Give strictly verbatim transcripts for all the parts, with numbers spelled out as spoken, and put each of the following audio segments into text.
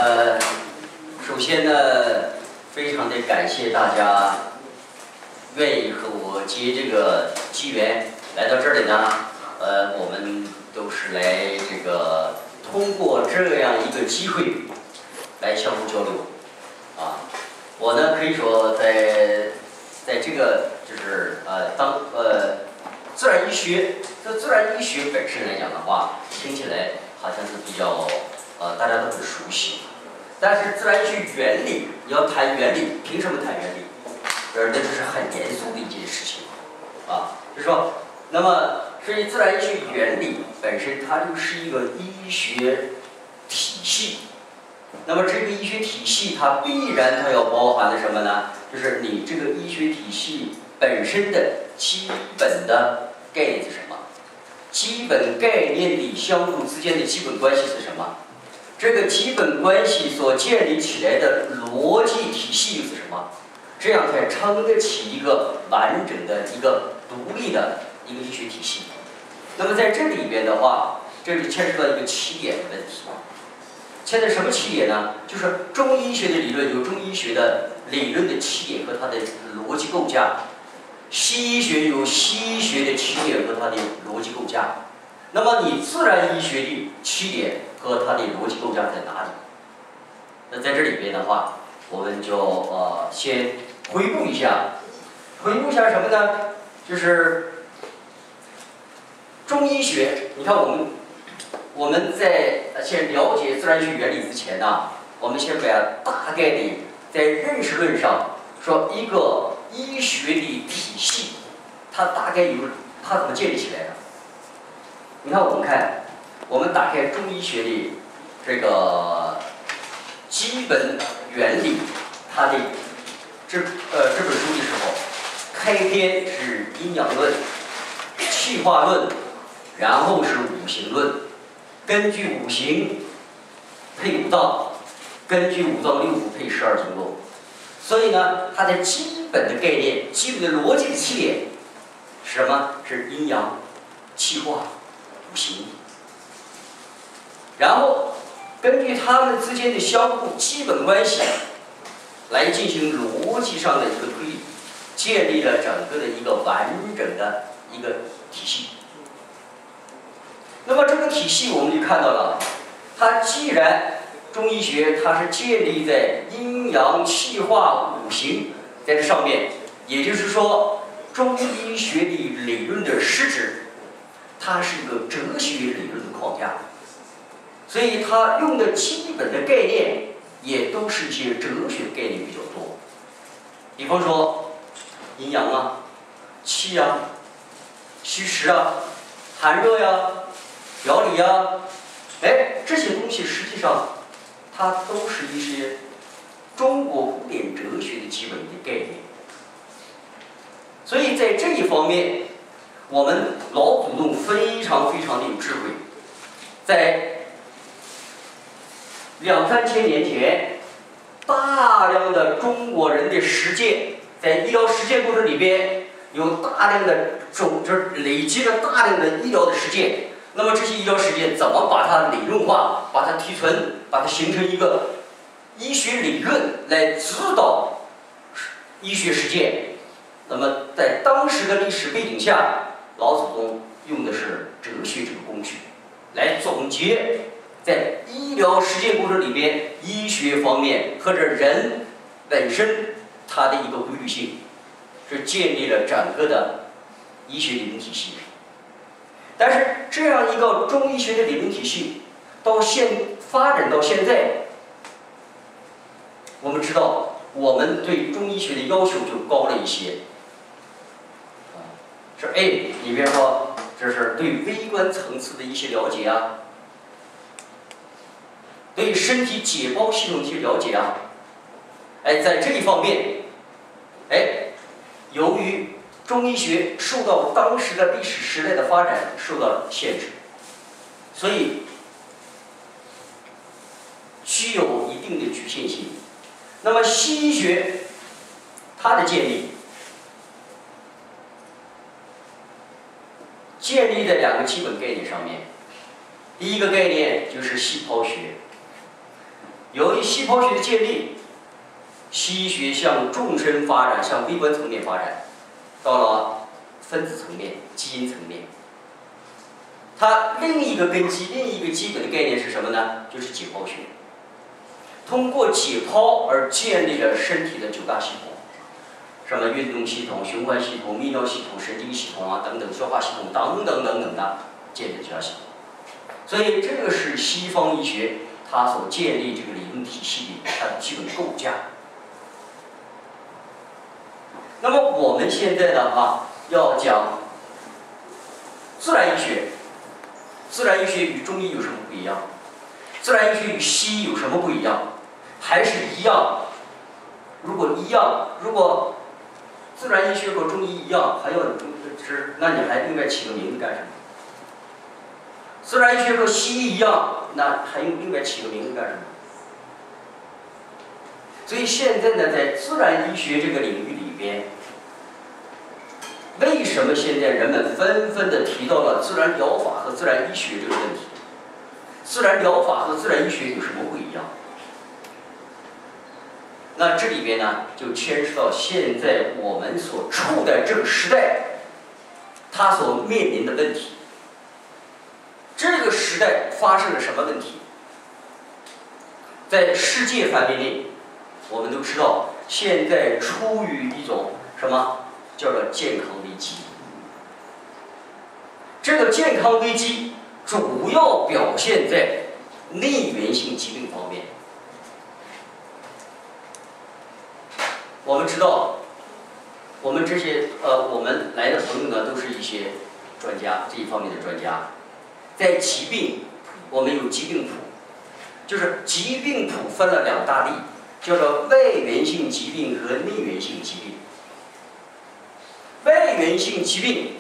呃，首先呢，非常的感谢大家愿意和我接这个机缘来到这里呢。呃，我们都是来这个通过这样一个机会来相互交流啊。我呢可以说在在这个就是呃当呃自然医学，这自然医学本身来讲的话，听起来好像是比较呃大家都很熟悉。但是自然医学原理，你要谈原理，凭什么谈原理？呃，那这是很严肃的一件事情，啊，就是说，那么所以自然医学原理本身它就是一个医学体系。那么这个医学体系它必然它要包含的什么呢？就是你这个医学体系本身的基本的概念是什么？基本概念里相互之间的基本关系是什么？这个基本关系所建立起来的逻辑体系又是什么？这样才撑得起一个完整的一个独立的一个医学体系。那么在这里边的话，这里牵扯到一个起点的问题。牵扯什么起点呢？就是中医学的理论有中医学的理论的起点和它的逻辑构架，西医学有西医学的起点和它的逻辑构架。那么你自然医学的起点和它的逻辑构架在哪里？那在这里边的话，我们就呃先回顾一下，回顾一下什么呢？就是中医学。你看我们我们在先了解自然学原理之前呢，我们先把大概的在认识论上说一个医学的体系，它大概有它怎么建立起来的？你看，我们看，我们打开中医学的这个基本原理，它的这呃这本书的时候，开篇是阴阳论、气化论，然后是五行论，根据五行配五脏，根据五脏六腑配十二经络。所以呢，它的基本的概念、基本的逻辑的起点是什么？是阴阳、气化。五行，然后根据它们之间的相互基本关系来进行逻辑上的一个推理，建立了整个的一个完整的一个体系。那么这个体系我们就看到了，它既然中医学它是建立在阴阳气化五行在这上面，也就是说中医学的理论的实质它是一个哲学理论的框架，所以它用的基本的概念也都是一些哲学概念比较多。比方说阴阳啊、气啊、虚实啊、寒热呀、表里呀，哎，这些东西实际上它都是一些中国古典哲学的基本的概念。所以在这一方面，我们老祖宗非常非常的有智慧，在两三千年前，大量的中国人的实践，在医疗实践过程里边，有大量的种，就是累积了大量的医疗的实践。那么这些医疗实践怎么把它理论化，把它提纯，把它形成一个医学理论来指导医学实践？那么在当时的历史背景下，老祖宗用的是哲学这个工具，来总结在医疗实践过程里边，医学方面或者人本身它的一个规律性，是建立了整个的医学理论体系。但是这样一个中医学的理论体系，到现发展到现在，我们知道我们对中医学的要求就高了一些。是哎，你比如说，这是对微观层次的一些了解啊，对身体解剖系统的一些了解啊，哎，在这一方面，哎，由于中医学受到当时的历史时代的发展受到了限制，所以具有一定的局限性。那么西医学它的建立，建立在两个基本概念上面。第一个概念就是细胞学， 由于细胞学的建立，西医学向纵深发展，向微观层面发展，到了分子层面、基因层面。它另一个根基、另一个基本的概念是什么呢？就是解剖学。通过解剖而建立了身体的九大系统，什么运动系统、循环系统、泌尿系统、神经系统啊等等，消化系统等等等等的建立九大系统。所以这个是西方医学它所建立这个理论体系的它的基本构架。那么我们现在呢啊，要讲自然医学。自然医学与中医有什么不一样？自然医学与西医有什么不一样？还是一样？如果一样，如果自然医学和中医一样，还要是，那你还另外起个名字干什么？自然医学和西医一样，那还用另外起个名字干什么？所以现在呢，在自然医学这个领域里边，为什么现在人们纷纷地提到了自然疗法和自然医学这个问题？自然疗法和自然医学有什么不一样？那这里边呢，就牵涉到现在我们所处在这个时代，它所面临的问题。这个时代发生了什么问题？在世界范围内，我们都知道，现在处于一种什么叫做健康危机。这个健康危机主要表现在内源性疾病方面。我们知道，我们这些呃，我们来的朋友呢，都是一些专家，这一方面的专家。在疾病，我们有疾病谱，就是疾病谱分了两大类，叫做外源性疾病和内源性疾病。外源性疾病，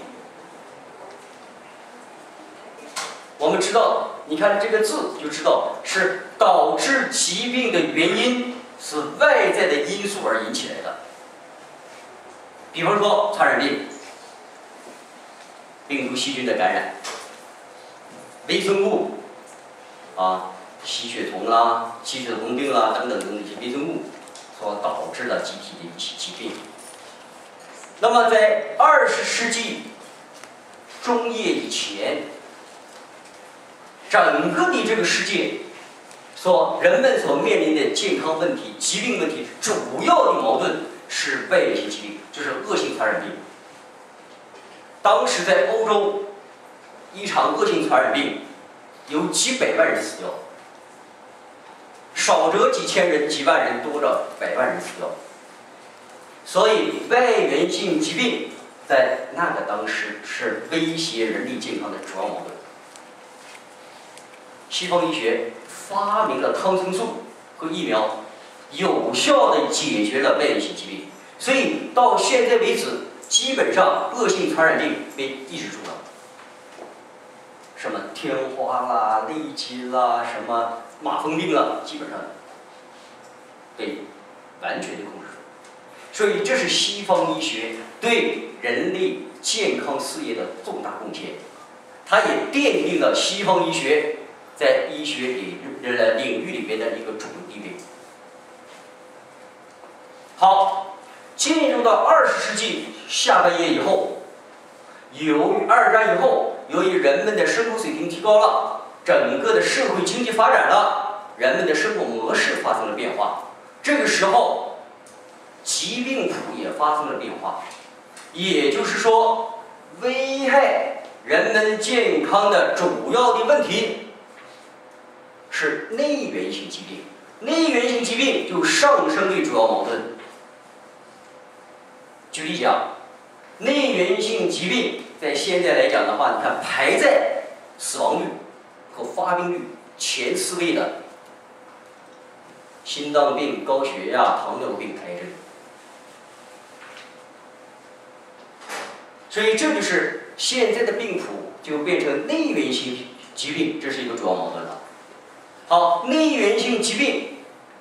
我们知道，你看这个字就知道是导致疾病的原因是外在的因素而引起来的。比方说传染病、病毒细菌的感染、微生物啊、吸血虫啦、吸血虫病啦等等等等一些微生物所导致的集体的一些疾病。那么在二十世纪中叶以前，整个的这个世界所人们所面临的健康问题、疾病问题，主要的矛盾是外源性疾病，就是恶性传染病。当时在欧洲，一场恶性传染病有几百万人死掉，少则几千人、几万人，多则百万人死掉。所以外源性疾病在那个当时是威胁人类健康的主要矛盾。西方医学发明了抗生素和疫苗，有效地解决了外源性疾病。所以到现在为止，基本上恶性传染病被抑制住了。什么天花啦、痢疾啦、什么马蜂病啦，基本上被完全的控制住。所以这是西方医学对人类健康事业的重大贡献，它也奠定了西方医学在医学领呃领域里边的一个主流地位。好，进入到二十世纪下半叶以后，由于二战以后，由于人们的生活水平提高了，整个的社会经济发展了，人们的生活模式发生了变化。这个时候，疾病谱也发生了变化，也就是说，危害人们健康的主要的问题是内源性疾病。内源性疾病就上升为主要矛盾。举例讲，内源性疾病在现在来讲的话，你看排在死亡率和发病率前四位的心脏病、高血压、糖尿病、癌症。所以这就是现在的病谱就变成内源性疾病，这是一个主要矛盾了。好，内源性疾病，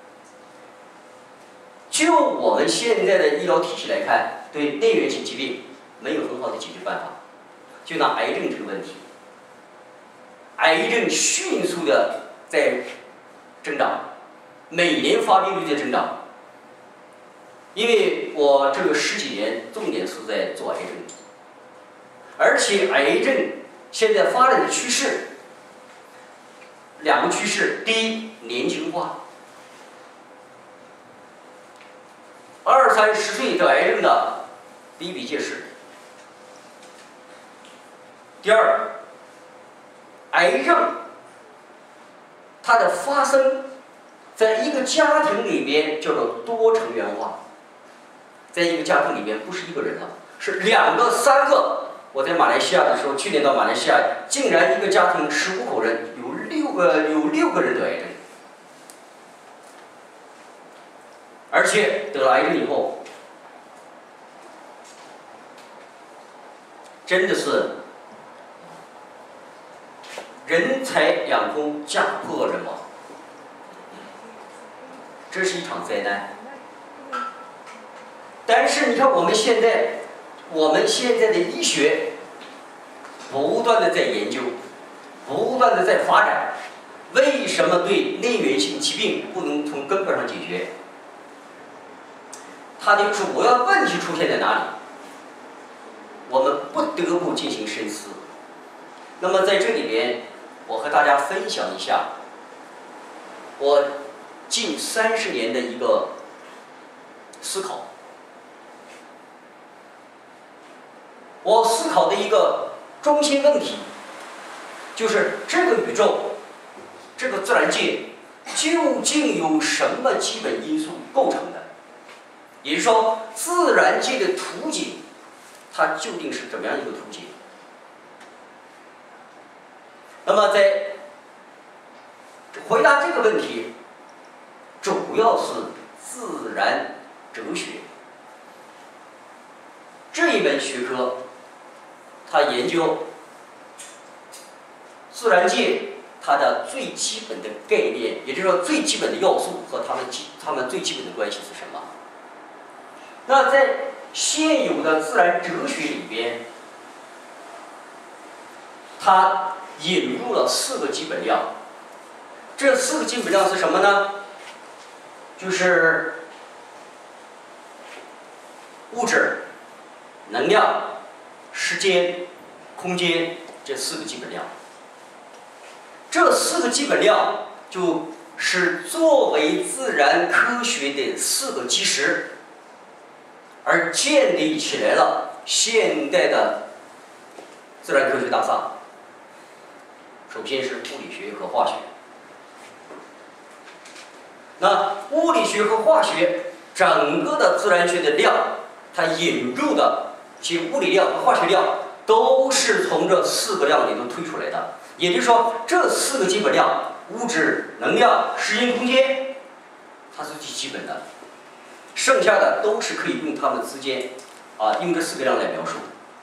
就我们现在的医疗体系来看，对内源性疾病没有很好的解决办法。就拿癌症这个问题，癌症迅速的在增长， 每年发病率在增长。因为我这个十几年重点是在做癌症，而且癌症现在发展的趋势，两个趋势：第一，年轻化，二三十岁得癌症的比比皆是；第二，癌症它的发生在一个家庭里边叫做多成员化。在一个家庭里边，不是一个人了，是两个、三个。我在马来西亚的时候，去年到马来西亚，竟然一个家庭十五口人，有六个有六个人得癌症，而且得了癌症以后，真的是人财两空，家破人亡，这是一场灾难。但是你看，我们现在，我们现在的医学不断的在研究，不断的在发展。为什么对内源性疾病不能从根本上解决？它的主要问题出现在哪里？我们不得不进行深思。那么在这里边，我和大家分享一下我近三十年的一个思考。我思考的一个中心问题，就是这个宇宙，这个自然界究竟有什么基本因素构成的？也就是说，自然界的图景，它究竟是怎么样一个图景？那么在回答这个问题，主要是自然哲学这一门学科。它研究自然界它的最基本的概念，也就是说最基本的要素和它们基它们最基本的关系是什么？那在现有的自然哲学里边，它引入了四个基本量。这四个基本量是什么呢？就是物质、能量、时间、空间这四个基本量，这四个基本量就是作为自然科学的四个基石，而建立起来了现代的自然科学大厦。首先是物理学和化学。那物理学和化学整个的自然学的量，它引入的其物理量和化学量都是从这四个量里头推出来的。也就是说，这四个基本量，物质、能量、时间、空间，它是最基本的，剩下的都是可以用它们之间啊，用这四个量来描述。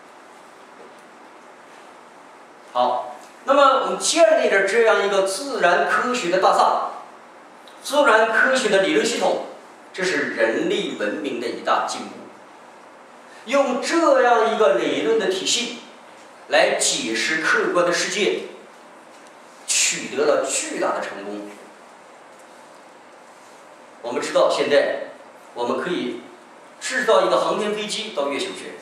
好，那么我们建立了这样一个自然科学的大厦，自然科学的理论系统，这是人类文明的一大进步。用这样一个理论的体系来解释客观的世界，取得了巨大的成功。我们知道，现在我们可以制造一个航天飞机到月球去。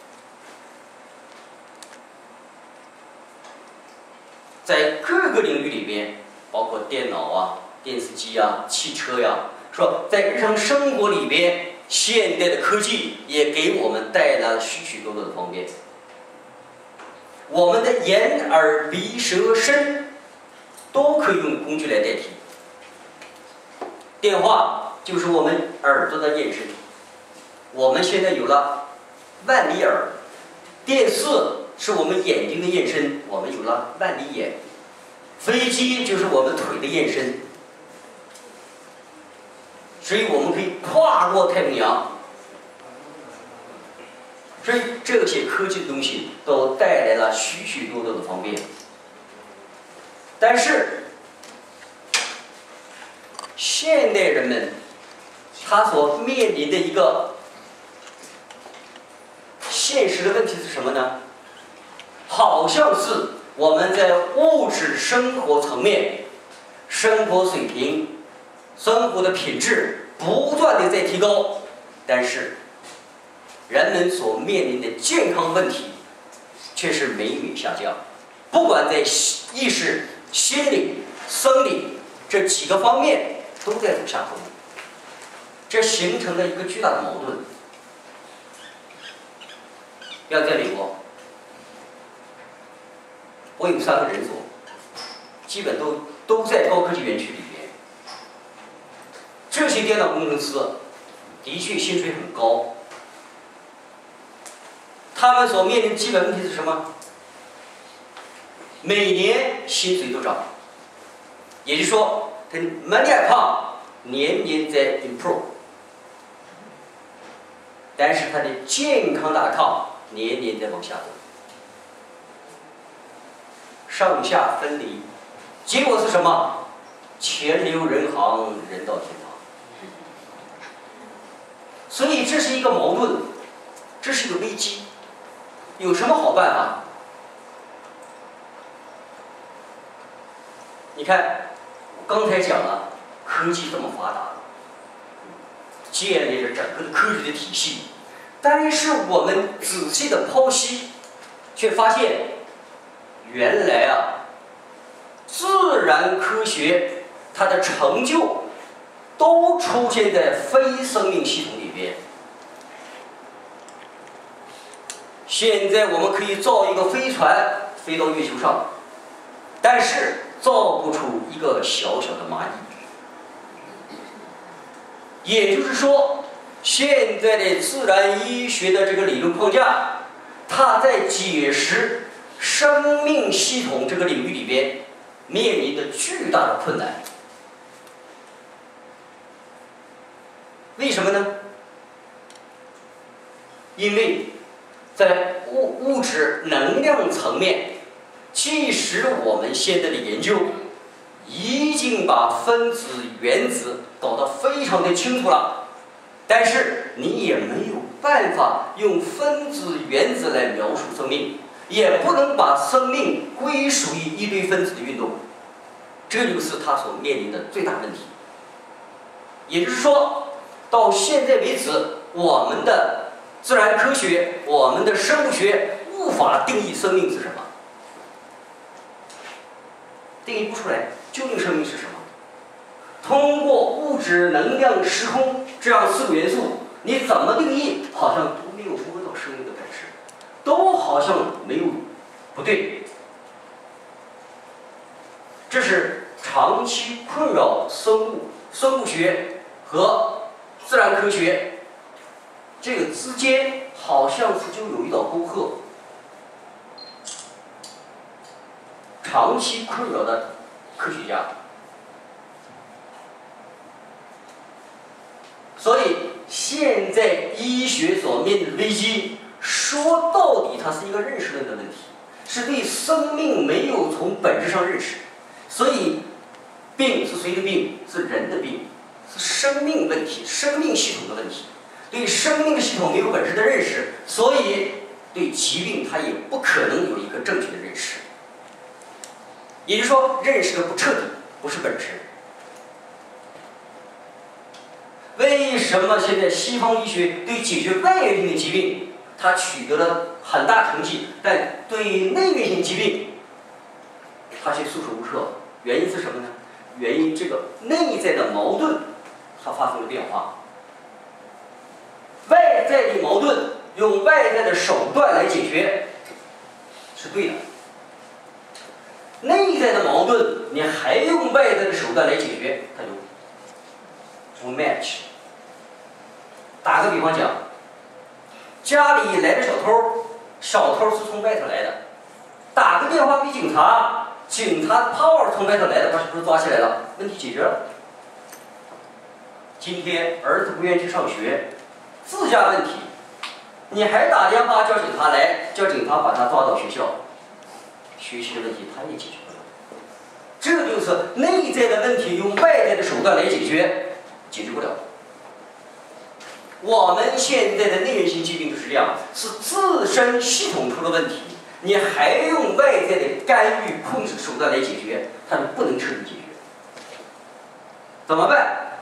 在各个领域里边，包括电脑啊、电视机啊、汽车呀，说在日常生活里边，现代的科技也给我们带来了许许多多的方便。我们的眼、耳、鼻、舌、身都可以用工具来代替。电话就是我们耳朵的延伸，我们现在有了万里耳；电视是我们眼睛的延伸，我们有了万里眼；飞机就是我们腿的延伸，所以我们可以跨过太平洋。所以这些科技的东西都带来了许许多多的方便。但是现代人们他所面临的一个现实的问题是什么呢？好像是我们在物质生活层面、生活水平生活的品质不断的在提高，但是人们所面临的健康问题却是每每下降，不管在意识、心理、生理这几个方面都在走下坡路，这形成了一个巨大的矛盾。要在美国，我有三个诊所，基本都都在高科技园区里边。这些电脑工程师的确薪水很高，他们所面临的基本问题是什么？每年薪水都涨，也就是说，他 money upon 年年在 improve， 但是他的健康的 account 年年在往下走，上下分离，结果是什么？钱流人行，人到天堂。所以这是一个矛盾，这是一个危机。有什么好办法？你看，我刚才讲了，科技这么发达，建立了整个的科学的体系，但是我们仔细的剖析，却发现，原来啊，自然科学它的成就，都出现在非生命系统里边。现在我们可以造一个飞船飞到月球上，但是造不出一个小小的蚂蚁。也就是说，现在的自然医学的这个理论框架，它在解释生命系统这个领域里边面临的巨大的困难。为什么呢？因为在物物质能量层面，即使我们现在的研究已经把分子原子搞得非常的清楚了，但是你也没有办法用分子原子来描述生命，也不能把生命归属于一堆分子的运动，这就是它所面临的最大问题。也就是说，到现在为止，我们的自然科学，我们的生物学无法定义生命是什么，定义不出来，究竟生命是什么？通过物质、能量、时空这样四个元素，你怎么定义，好像都没有摸到生命的本质，都好像没有不对。这是长期困扰生物、生物学和自然科学这个之间，好像是就有一道沟壑。长期困扰的科学家，所以现在医学所面临的危机，说到底它是一个认识论的问题，是对生命没有从本质上认识。所以病是谁的病？是人的病，是生命问题，生命系统的问题。对生命系统没有本质的认识，所以对疾病它也不可能有一个正确的认识。也就是说，认识的不彻底，不是本质。为什么现在西方医学对解决外源性的疾病，它取得了很大成绩，但对内源性疾病，它却束手无策？原因是什么呢？原因这个内在的矛盾，它发生了变化。外在的矛盾用外在的手段来解决是对的，内在的矛盾你还用外在的手段来解决，它就不 match。 打个比方讲，家里来的小偷，小偷是从外头来的，打个电话给警察，警察 power 从外头来的，把小偷抓起来了，问题解决了。今天儿子不愿意去上学，自家问题，你还打电话叫警察来，叫警察把他抓到学校，学习的问题他也解决不了。这就是内在的问题用外在的手段来解决，解决不了。我们现在的内源性疾病就是这样，是自身系统出了问题，你还用外在的干预控制手段来解决，它就不能彻底解决。怎么办？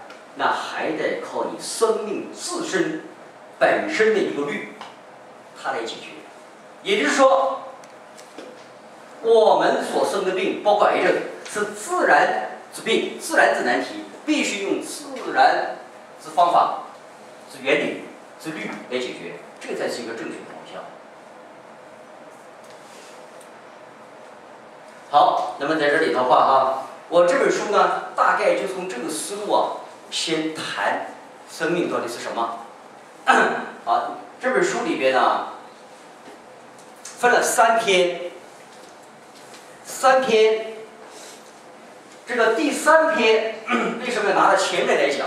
生命自身本身的一个律，它来解决。也就是说，我们所生的病，包括癌症，是自然之病、自然之难题，必须用自然之方法、之原理、之律来解决，这才是一个正确的方向。好，那么在这里的话哈，我这本书呢，大概就从这个思路啊，先谈生命到底是什么。啊，这本书里边呢，分了三篇，三篇。这个第三篇为什么要拿到前面来讲？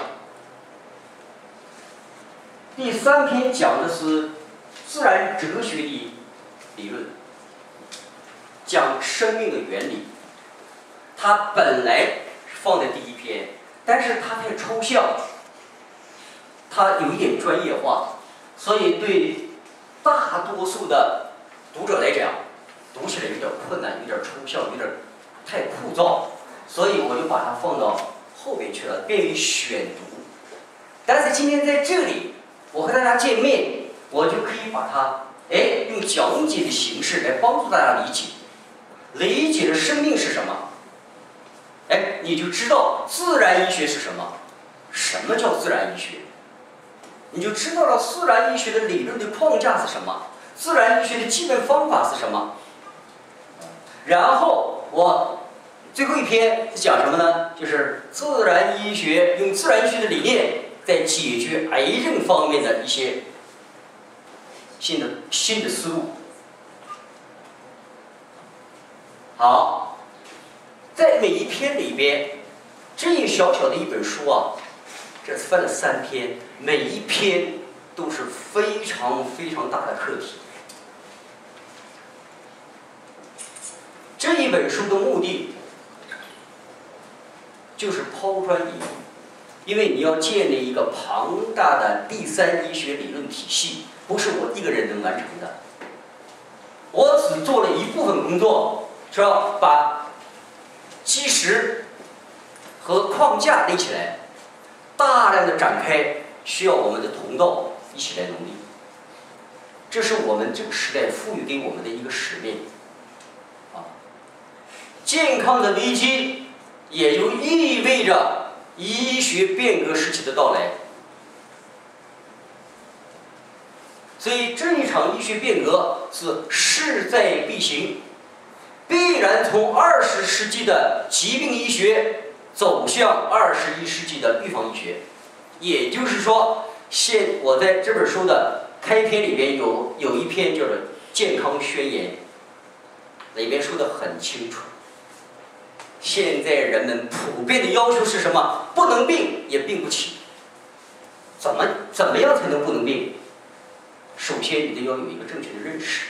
第三篇讲的是自然哲学的理论，讲生命的原理。它本来放在第一篇，但是它太抽象，它有一点专业化，所以对大多数的读者来讲，读起来有点困难，有点抽象，有点太枯燥，所以我就把它放到后边去了，便于选读。但是今天在这里，我和大家见面，我就可以把它，哎，用讲解的形式来帮助大家理解，理解了生命是什么，哎，你就知道自然医学是什么，什么叫自然医学，你就知道了自然医学的理论的框架是什么，自然医学的基本方法是什么。然后我最后一篇是讲什么呢？就是自然医学，用自然医学的理念在解决癌症方面的一些新的新的思路。好，在每一篇里边，这一小小的一本书啊，这分了三篇，每一篇都是非常非常大的课题。这一本书的目的就是抛砖引玉，因为你要建立一个庞大的第三医学理论体系，不是我一个人能完成的。我只做了一部分工作，是吧？把基石和框架立起来，大量的展开需要我们的同道一起来努力。这是我们这个时代赋予给我们的一个使命。啊，健康的危机也就意味着医学变革时期的到来。所以这一场医学变革是势在必行，必然从二十世纪的疾病医学走向二十一世纪的预防医学。也就是说，现我在这本书的开篇里边有有一篇叫做《健康宣言》，里边说得很清楚。现在人们普遍的要求是什么？不能病也病不起。怎么怎么样才能不能病？首先，你得要有一个正确的认识。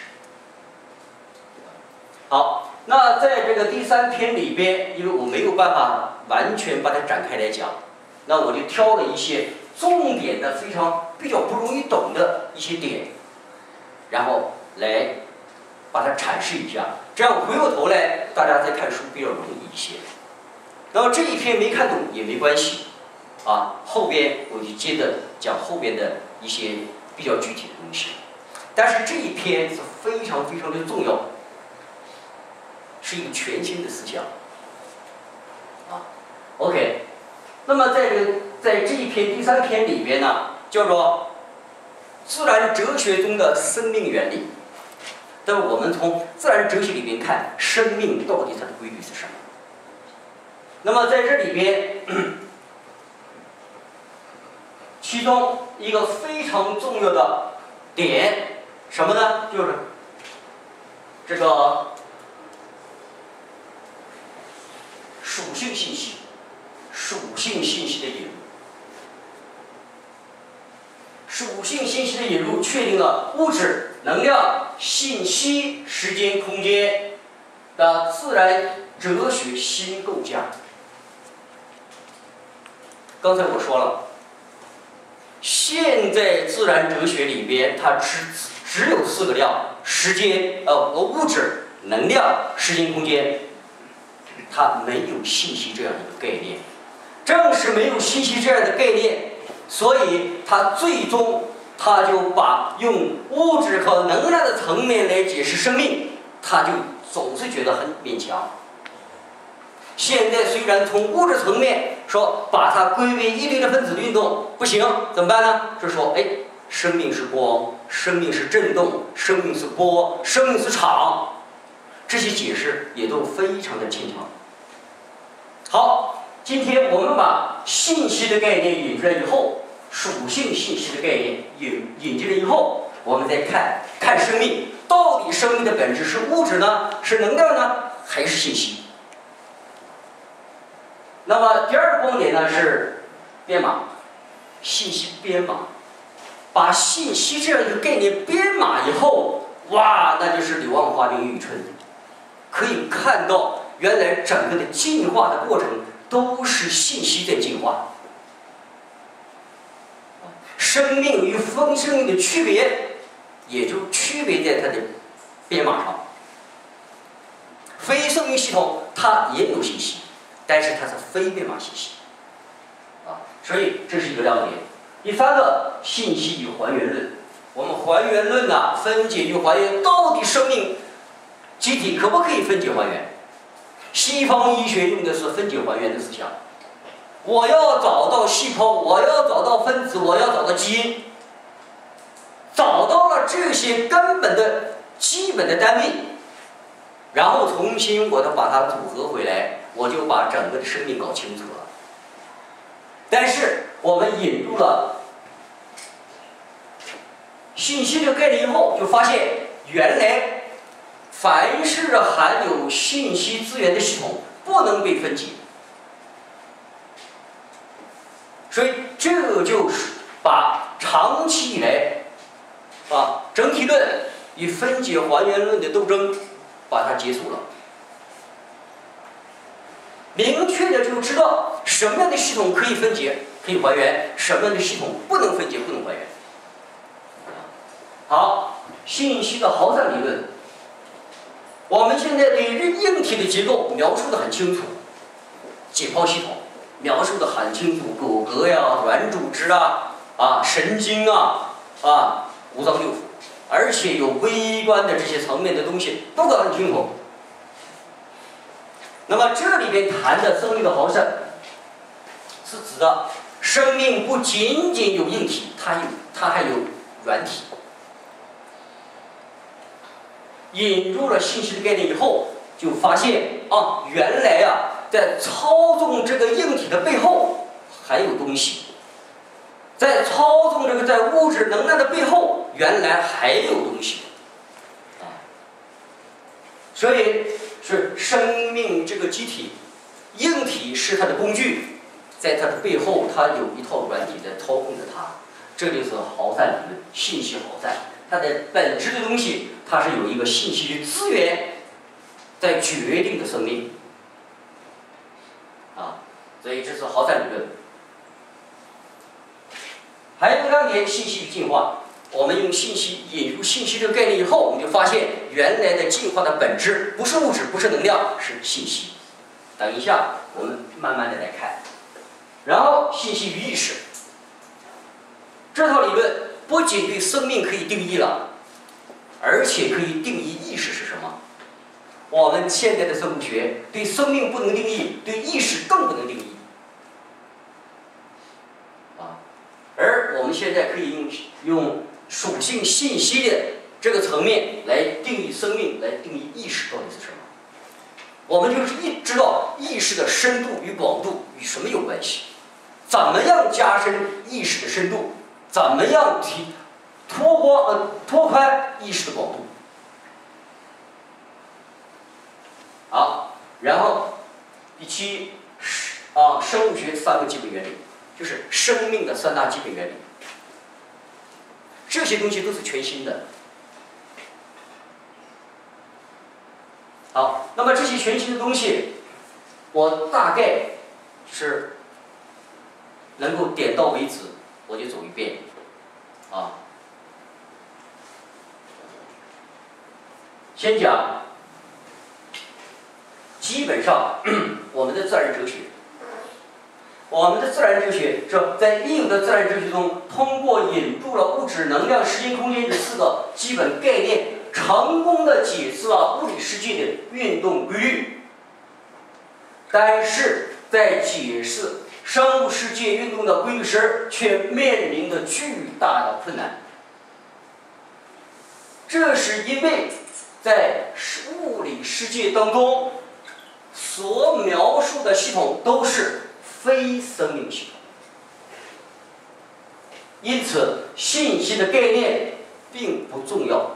好，那在这个第三篇里边，因为我没有办法完全把它展开来讲，那我就挑了一些重点的、非常比较不容易懂的一些点，然后来把它阐释一下，这样回过头来大家再看书比较容易一些。那么这一篇没看懂也没关系，啊，后边我就接着讲后边的一些比较具体的东西。但是这一篇是非常非常的重要，是一个全新的思想。啊 ，OK， 那么在这个在这一篇第三篇里边呢，叫做自然哲学中的生命原理。但是我们从自然哲学里边看，生命到底它的规律是什么？那么在这里边，其中一个非常重要的点，什么呢？就是这个属性信息，属性信息的引入。属性信息的引入确定了物质、能量、信息、时间、空间的自然哲学新构架。刚才我说了，现在自然哲学里边它只只有四个量：时间、呃物质、能量、时间、空间。它没有信息这样一个概念。正是没有信息这样的概念， 所以他最终他就把用物质和能量的层面来解释生命，他就总是觉得很勉强。现在虽然从物质层面说把它归为一律的分子的运动不行，怎么办呢？就说哎，生命是光，生命是振动，生命是波，生命是场，这些解释也都非常的牵强。好，今天我们把信息的概念引出来以后，属性信息的概念引引进来以后，我们再看看生命到底生命的本质是物质呢，是能量呢，还是信息？那么第二个观点呢是编码，信息编码，把信息这样一个概念编码以后，哇，那就是柳暗花明又一村，可以看到原来整个的进化的过程都是信息在进化。生命与非生命的区别，也就区别在它的编码上。非生命系统它也有信息，但是它是非编码信息，啊，所以这是一个亮点。第三个，信息与还原论。我们还原论呢、啊，分解与还原，到底生命机体可不可以分解还原？西方医学用的是分解还原的思想。我要找到细胞，我要找到分子，我要找到基因，找到了这些根本的基本的单位，然后重新我再把它组合回来，我就把整个的生命搞清楚了。但是我们引入了信息的概念以后，就发现原来凡是含有信息资源的系统不能被分解。所以这个就是把长期以来啊整体论与分解还原论的斗争把它结束了，明确的就知道什么样的系统可以分解可以还原，什么样的系统不能分解不能还原。好，信息的耗散理论，我们现在对硬体的结构描述的很清楚，解剖系统描述的很清楚，骨骼呀、软组织啊、啊神经啊、啊五脏六腑，而且有微观的这些层面的东西都搞得很清楚。那么这里边谈的生命的耗散，是指的生命不仅仅有硬体，它有它还有软体。引入了信息的概念以后，就发现啊，原来啊。在操纵这个硬体的背后还有东西，在操纵这个在物质能量的背后，原来还有东西，啊，所以是生命这个机体，硬体是它的工具，在它的背后，它有一套软体在操控着它，这就是耗散理论，信息耗散，它的本质的东西，它是有一个信息的资源在决定的生命。啊，所以这是耗散理论。还有一个亮点，信息与进化。我们用信息引入信息这个概念以后，我们就发现原来的进化的本质不是物质，不是能量，是信息。等一下，我们慢慢的来看。然后，信息与意识。这套理论不仅对生命可以定义了，而且可以定义意识是什么。我们现在的生物学对生命不能定义，对意识更不能定义。啊，而我们现在可以用用属性信息的这个层面来定义生命，来定义意识到底是什么。我们就是一知道意识的深度与广度与什么有关系，怎么样加深意识的深度，怎么样提拓光呃拓宽意识的广度。好，然后第七啊，生物学三个基本原理，就是生命的三大基本原理。这些东西都是全新的。好，那么这些全新的东西，我大概是能够点到为止，我就走一遍，啊，先讲。基本上，我们的自然哲学， 我们的自然哲学是在应用的自然哲学中，通过引入了物质、能量、时间、空间这四个基本概念，成功的解释了物理世界的运动规律。但是在解释生物世界运动的规律时，却面临着巨大的困难。这是因为在物理世界当中所描述的系统都是非生命系统，因此信息的概念并不重要。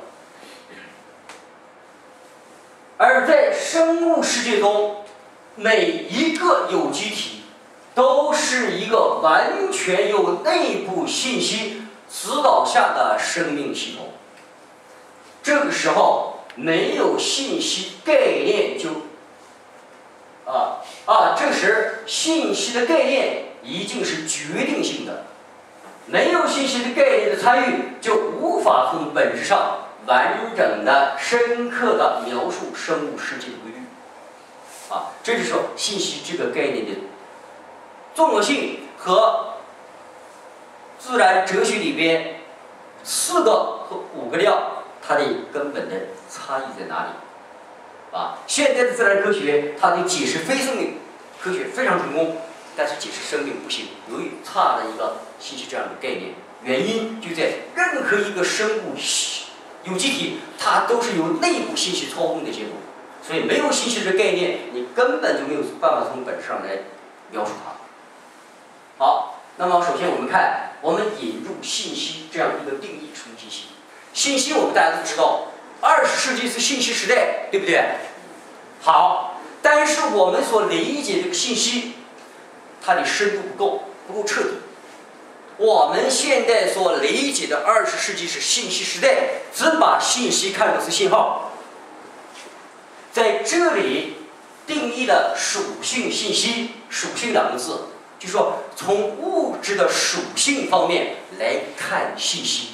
而在生物世界中，每一个有机体都是一个完全由内部信息指导下的生命系统。这个时候没有信息概念就啊啊，这时信息的概念已经是决定性的，没有信息的概念的参与，就无法从本质上完整的、深刻的描述生物世界的规律。啊，这就是说信息这个概念的重要性和自然哲学里边四个和五个料它的根本的差异在哪里？啊，现在的自然科学它对解释非生命科学非常成功，但是解释生命不行，由于差了一个信息这样的概念，原因就在任何一个生物有机体，它都是由内部信息操控的结果。所以没有信息的概念，你根本就没有办法从本质上来描述它。好，那么首先我们看，我们引入信息这样一个定义，什么信息？信息我们大家都知道，二十世纪是信息时代，对不对？好，但是我们所理解这个信息，它的深度不够，不够彻底。我们现在所理解的二十世纪是信息时代，只把信息看作是信号。在这里定义的属性信息，属性两个字，就是说从物质的属性方面来看信息。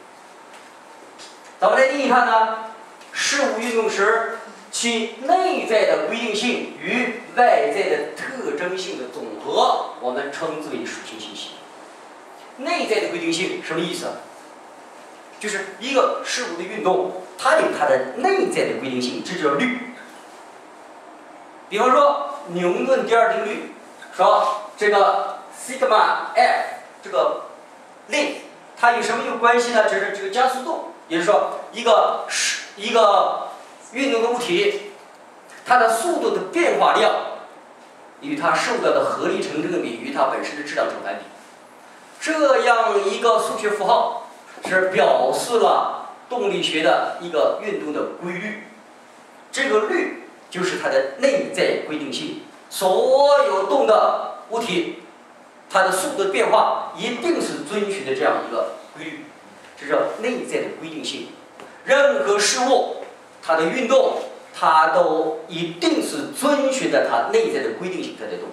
怎么来定义它呢？事物运动时，其内在的规定性与外在的特征性的总和，我们称之为属性信息。内在的规定性什么意思？就是一个事物的运动，它有它的内在的规定性，这叫律。比方说牛顿第二定律说这个 sigma f 这个力，它与什么有关系呢？就是这个加速度，也就是说一个一个运动的物体，它的速度的变化量与它受到的合力成正比，与它本身的质量成反比。这样一个数学符号是表示了动力学的一个运动的规律，这个律就是它的内在规定性。所有动的物体，它的速度的变化一定是遵循的这样一个规律，这叫内在的规定性。任何事物它的运动，它都一定是遵循着它内在的规定性在在动。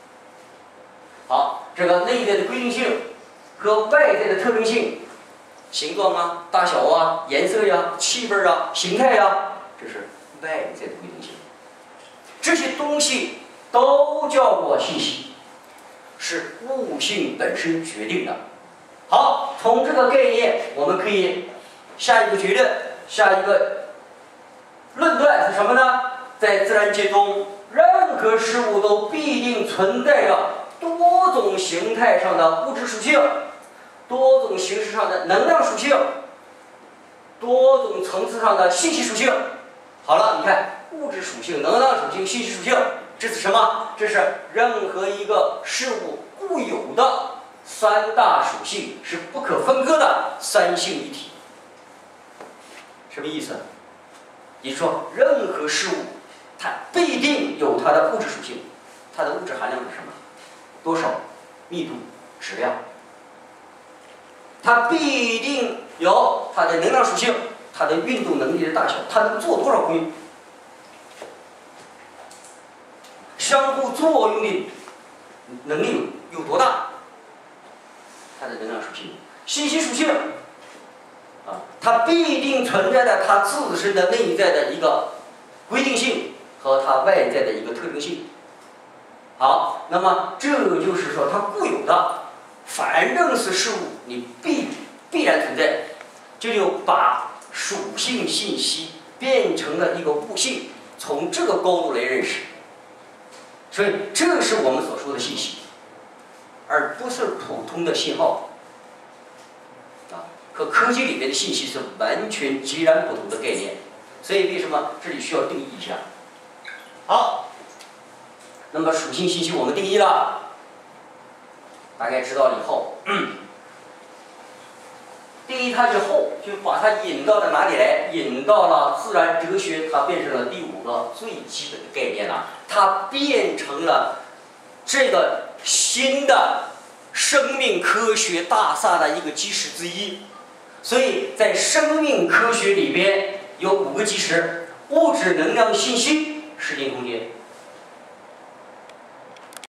好，这个内在的规定性和外在的特征性，形状啊、大小啊、颜色呀、气味啊、形态呀，这是外在的规定性。这些东西都叫做信息，是物性本身决定的。好，从这个概念，我们可以下一个结论，下一个论断是什么呢？在自然界中，任何事物都必定存在着多种形态上的物质属性，多种形式上的能量属性，多种层次上的信息属性。好了，你看。物质属性、能量属性、信息属性，这是什么？这是任何一个事物固有的三大属性，是不可分割的三性一体。什么意思？也就是说，任何事物它必定有它的物质属性，它的物质含量是什么？多少？密度、质量。它必定有它的能量属性，它的运动能力的大小，它能做多少功？相互作用的能力有多大？它的能量属性、信息属性啊，它必定存在着它自身的内在的一个规定性和它外在的一个特征性。 好，那么这就是说它固有的，反正是事物，你必必然存在，这就把属性信息变成了一个物性，从这个高度来认识。所以这是我们所说的信息，而不是普通的信号。啊，和科技里面的信息是完全截然不同的概念。所以为什么这里需要定义一下？好，那么属性信息我们定义了，大概知道了以后，嗯、定义它以后，就把它引到了哪里来？引到了自然哲学，它变成了第五个最基本的概念了。它变成了这个新的生命科学大厦的一个基石之一。所以在生命科学里边有五个基石：物质、能量、信息、时间、空间。